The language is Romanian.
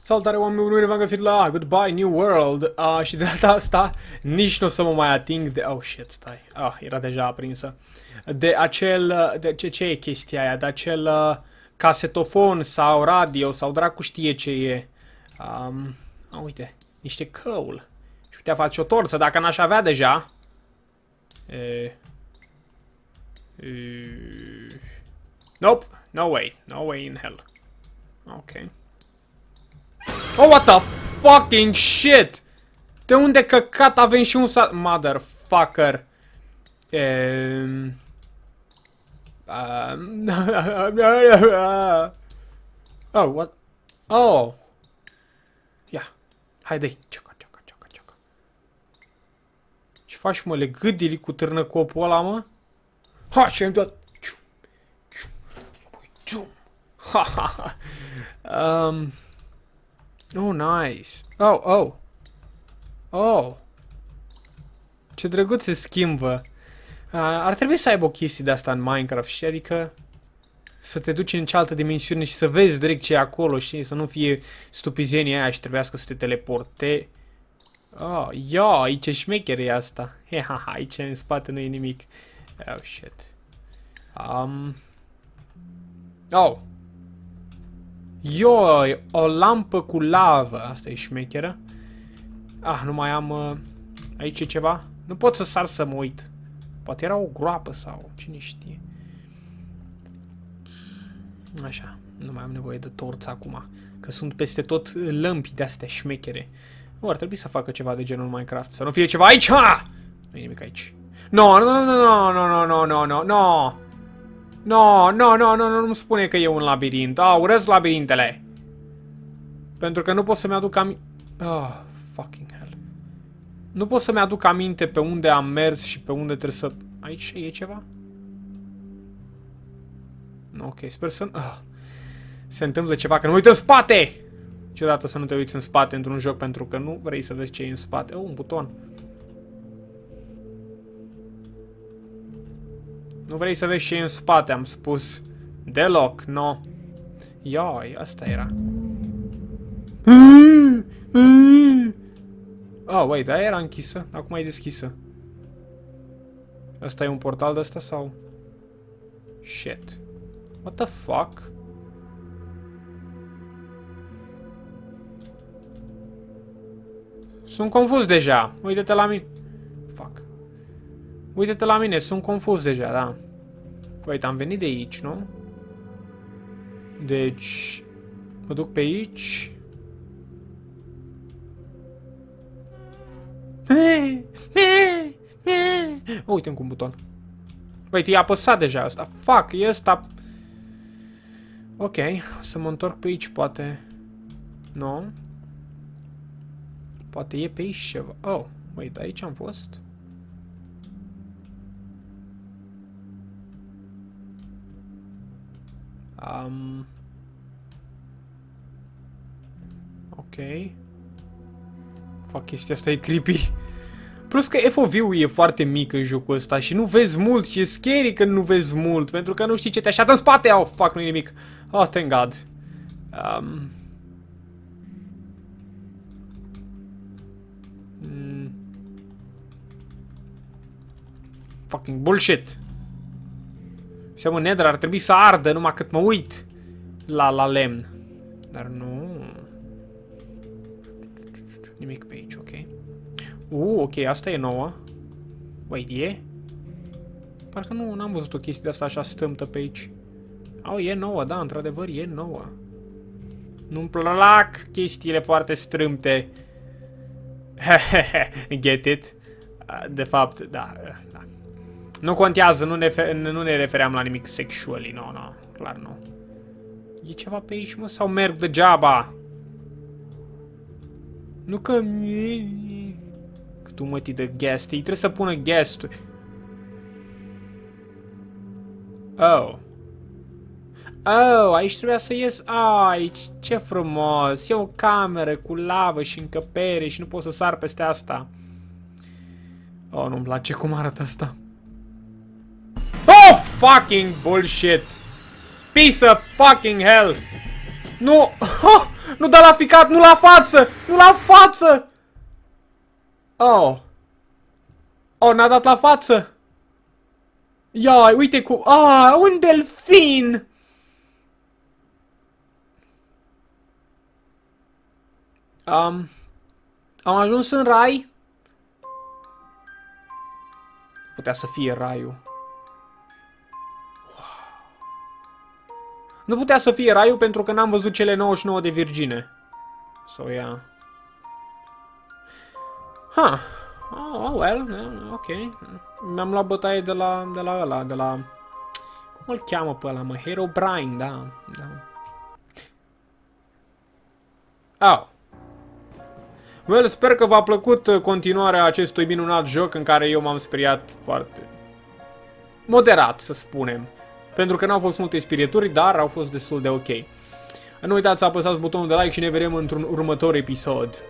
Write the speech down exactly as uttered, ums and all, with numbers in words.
Salutare oameni buni, v-am găsit la Goodbye New World. uh, Și de data asta nici nu o să mă mai ating de... Oh shit, stai, ah, era deja aprinsă. De acel... De ce, ce e chestia aia? De acel uh, casetofon sau radio sau dracu știe ce e. um, ah, Uite, niște coal. Și putea face o torsă dacă n-aș avea deja. e... E... Nope, no way, no way in hell. Ok. Oh, what the fucking shit! De unde căcat avem și un sat... Motherfucker. Um... Um... Oh, what? Oh. Ia. Haide-i. Cioca, cioca, cioca, cioca. Ce faci, mă? Le gâdili cu târnăcopul ăla, mă? Ha, ce-am dat... Ha, ha, ha. Um... Oh, nice. Oh, oh. Oh. Ce drăguț se schimbă. Uh, ar trebui să aibă o chestie de asta în Minecraft, știi? Adică să te duci în cealaltă dimensiune și să vezi direct ce e acolo, și să nu fie stupizenia aia și trebuiască să te teleporte. Oh, ia, aici e șmecher e asta. He, ha, ha, aici în spate nu e nimic. Oh, shit. Um... Oh. Ioi, o lampă cu lavă. Asta e șmecheră. Ah, nu mai am... Uh, aici e ceva? Nu pot să sar să mă uit. Poate era o groapă sau... Cine știe. Așa. Nu mai am nevoie de torță acum. Că sunt peste tot lămpi de-astea șmechere. O, ar trebui să facă ceva de genul Minecraft. Să nu fie ceva aici! Ha! Nu e nimic aici. No, no, no, no, no, no, no, no, no. No, no, no, no, nu-mi spune că e un labirint. Ah, urăsc labirintele. Pentru că nu pot să-mi aduc aminte... Oh, fucking hell. Nu pot să-mi aduc aminte pe unde am mers și pe unde trebuie să... Aici e ceva? Ok, sper să... Oh. Se întâmplă ceva, că nu uit în spate! Niciodată să nu te uiți în spate într-un joc, pentru că nu vrei să vezi ce e în spate. Oh, un buton. Nu vrei să vezi ce e în spate, am spus. Deloc, no. Ioi, asta era. Oh, wait, aia era închisă. Acum e deschisă. Asta e un portal de ăsta sau? Shit. What the fuck? Sunt confuz deja. Uite-te la mine. Fuck. Uite-te la mine, sunt confuz deja, da. Uite, am venit de aici, nu? Deci... Mă duc pe aici. Oh, uite-mi cu un buton. Uite, e apăsat deja asta. Fuck, e ăsta... Ok, să mă întorc pe aici, poate... Nu? Poate e pe aici ceva. Oh, uite, aici am fost. Um, ok. Fuck, chestia asta e creepy. Plus că F O V-ul e foarte mic în jocul ăsta și nu vezi mult și e scary când nu vezi mult, pentru că nu știi ce te așteaptă în spate. Oh, fuck, nu e nimic. Oh, thank God. Um, mm, fucking bullshit. Seamă Nether, ar trebui să ardă numai cât mă uit la, la lemn. Dar nu... Nimic pe aici, ok. Uh, ok, asta e nouă. Wait, e? Parcă nu am văzut o chestie de asta așa stâmtă pe aici. Oh, e nouă, da, într-adevăr, e nouă. Nu-mi plac chestiile foarte strâmte. Get it? De fapt, da, da. Nu contează, nu ne, nu ne refeream la nimic sexually, nu, no, nu, no, clar nu. E ceva pe aici, mă, sau merg degeaba? Nu că... Că tu mă tii de guest, ei trebuie să pună guest-ul. Oh. Oh, aici trebuia să ies... Aici, ce frumos, e o cameră cu lavă și încăpere și nu pot să sar peste asta. Oh, nu-mi place cum arată asta. Oh, fucking bullshit. Piece of fucking hell. Nu! Oh, nu da la ficat, nu la față! Nu la față! Oh. Oh, n-a dat la față! Ia, uite cum... Ah, un delfin! Um, am ajuns în rai. Putea să fie raiul. Wow. Nu putea să fie raiul pentru că n-am văzut cele nouăzeci și nouă de virgine. So, yeah. Huh. Oh, well, yeah, ok. Mi-am luat bătaie de la, de la ăla, de la... Cum îl cheamă pe ăla, mă? Herobrine, da. da. Oh. Well, sper că v-a plăcut continuarea acestui minunat joc în care eu m-am speriat foarte moderat, să spunem. Pentru că n-au fost multe spirieturi, dar au fost destul de ok. Nu uitați să apăsați butonul de like și ne vedem într-un următor episod.